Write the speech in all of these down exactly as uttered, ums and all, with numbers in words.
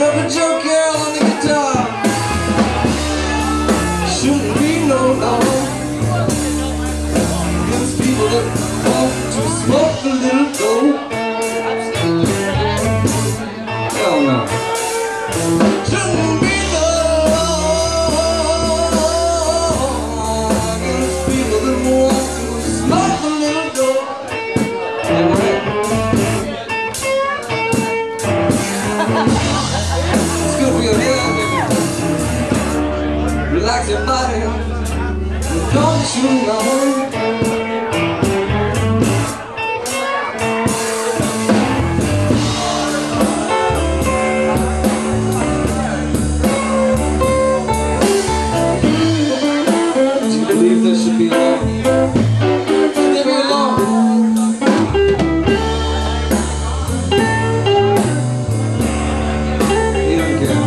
of a Joe Carroll on the guitar. Shouldn't be no law against people that want to smoke a little dope. Hell no. Shouldn't be no law against people that want to smoke a little dope. Yeah, right. It's good for your head, baby. Relax your body. Don't you know? Do you believe there should be law? Should there be a law? You don't care.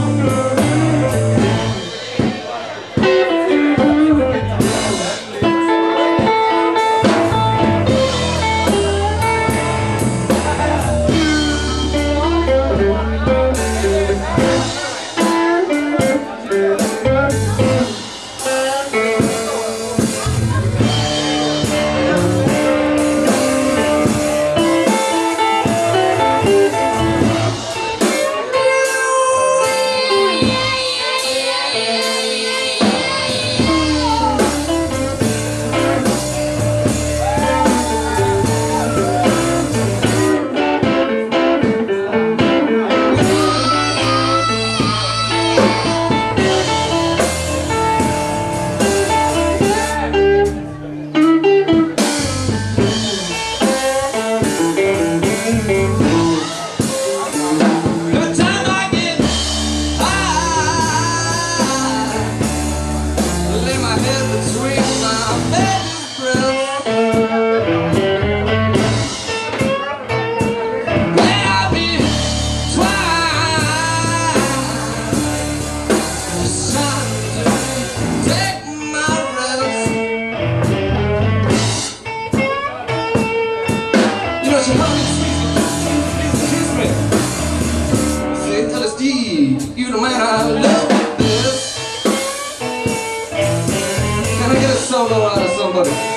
EllisD, you the man I love with this. Can I get a solo out of somebody?